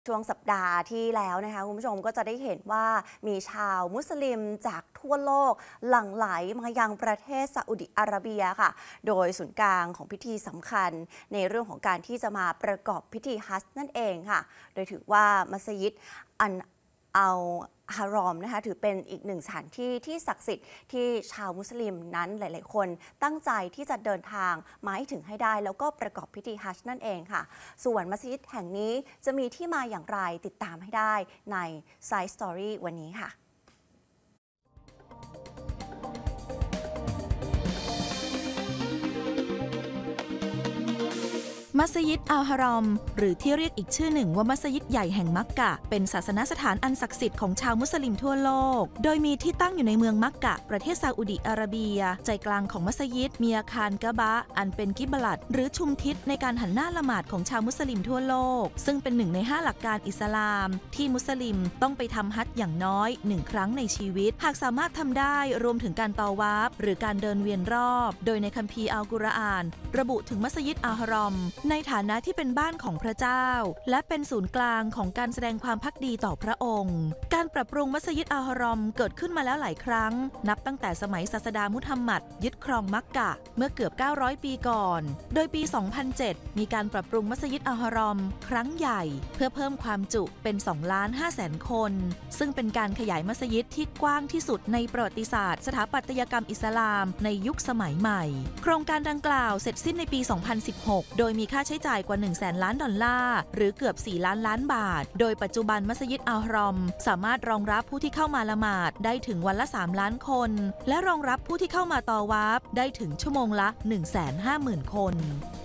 ช่วงสัปดาห์ที่แล้วนะคะคุณผู้ชมก็จะได้เห็นว่ามีชาวมุสลิมจากทั่วโลกหลั่งไหลมายังประเทศซาอุดิอาระเบียค่ะโดยศูนย์กลางของพิธีสำคัญในเรื่องของการที่จะมาประกอบพิธีฮัจญ์นั่นเองค่ะโดยถือว่ามัสยิดอันอัลฮารอมนะคะถือเป็นอีกหนึ่งสถานที่ที่ศักดิ์สิทธิ์ที่ชาวมุสลิมนั้นหลายๆคนตั้งใจที่จะเดินทางมาให้ถึงให้ได้แล้วก็ประกอบพิธีฮัจญ์นั่นเองค่ะส่วนมัสยิดแห่งนี้จะมีที่มาอย่างไรติดตามให้ได้ใน Side Story วันนี้ค่ะมัสยิดอัลฮารอมหรือที่เรียกอีกชื่อหนึ่งว่ามัสยิดใหญ่แห่งมักกะเป็นศาสนสถานอันศักดิ์สิทธิ์ของชาวมุสลิมทั่วโลกโดยมีที่ตั้งอยู่ในเมืองมักกะประเทศซาอุดิอาระเบียใจกลางของมัสยิดมีอาคารกะบะอันเป็นกิบลัตหรือชุมทิศในการหันหน้าละหมาดของชาวมุสลิมทั่วโลกซึ่งเป็นหนึ่งใน5หลักการอิสลามที่มุสลิมต้องไปทำฮัจญ์อย่างน้อย1ครั้งในชีวิตหากสามารถทำได้รวมถึงการตอวาฟหรือการเดินเวียนรอบโดยในคัมภีร์อัลกุรอานระบุถึงมัสยิดอัลฮารอมในฐานะที่เป็นบ้านของพระเจ้าและเป็นศูนย์กลางของการแสดงความภักดีต่อพระองค์การปรับปรุงมัสยิดอัลฮารอมเกิดขึ้นมาแล้วหลายครั้งนับตั้งแต่สมัยศาสดามุฮัมมัดยึดครองมักกะเมื่อเกือบ900ปีก่อนโดยปี 2007 มีการปรับปรุงมัสยิดอัลฮารอมครั้งใหญ่เพื่อเพิ่มความจุเป็น 2,500,000 คนซึ่งเป็นการขยายมัสยิดที่กว้างที่สุดในประวัติศาสตร์สถาปัตยกรรมอิสลามในยุคสมัยใหม่โครงการดังกล่าวเสร็จสิ้นในปี 2016 โดยมีค่าใช้จ่ายกว่า100,000 ล้านดอลลาร์หรือเกือบ4 ล้านล้านบาทโดยปัจจุบันมัสยิดอัลฮารอมสามารถรองรับผู้ที่เข้ามาละหมาดได้ถึงวันละ3 ล้านคนและรองรับผู้ที่เข้ามาตอวาฟได้ถึงชั่วโมงละ 150,000 คน